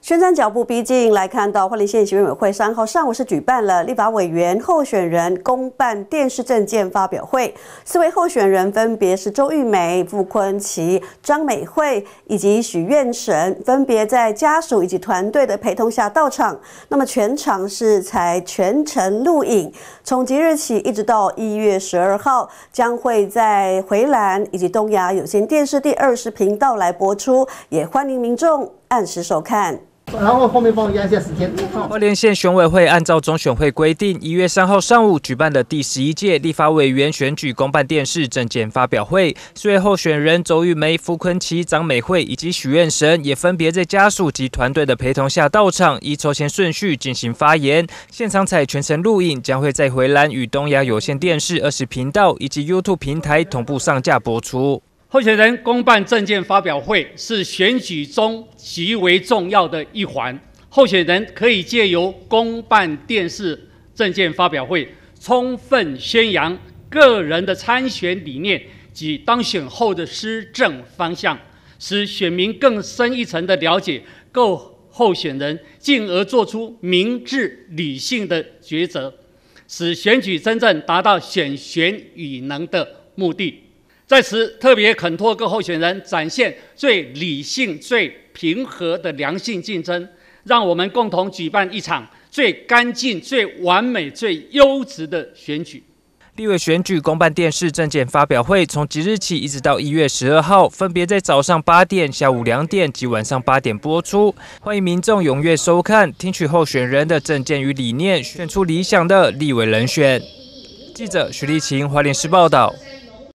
宣战脚步逼近，来看到花莲县行政委会3号上午是举办了立法委员候选人公办电视政见发表会，4位候选人分别是周玉梅、傅昆萁、张美惠以及许愿神，分别在家属以及团队的陪同下到场。那么全场是采全程录影，从即日起一直到1月12号，将会在回蓝以及东亚有线电视第20频道来播出，也欢迎民众按时收看。 然后后面帮我压一下时间。 花莲县选委会按照中选会规定，1月3号上午举办的第11届立法委员选举公办电视政见发表会，4位候选人周玉梅、傅昆萁、张美惠以及许愿神也分别在家属及团队的陪同下到场，依抽签顺序进行发言。现场采全程录影，将会在回蓝与东亚有线电视20频道以及 YouTube 平台同步上架播出。 候选人公办政见发表会是选举中极为重要的一环，候选人可以借由公办电视政见发表会，充分宣扬个人的参选理念及当选后的施政方向，使选民更深一层的了解各候选人，进而做出明智理性的抉择，使选举真正达到选贤与能的目的。 在此特别恳托各候选人展现最理性、最平和的良性竞争，让我们共同举办一场最干净、最完美、最优质的选举。 立委选举公办电视政见发表会从即日起一直到1月12号，分别在早上8点、下午2点及晚上8点播出。欢迎民众踊跃收看，听取候选人的政见与理念，选出理想的立委人选。记者徐立晴，花莲市报道。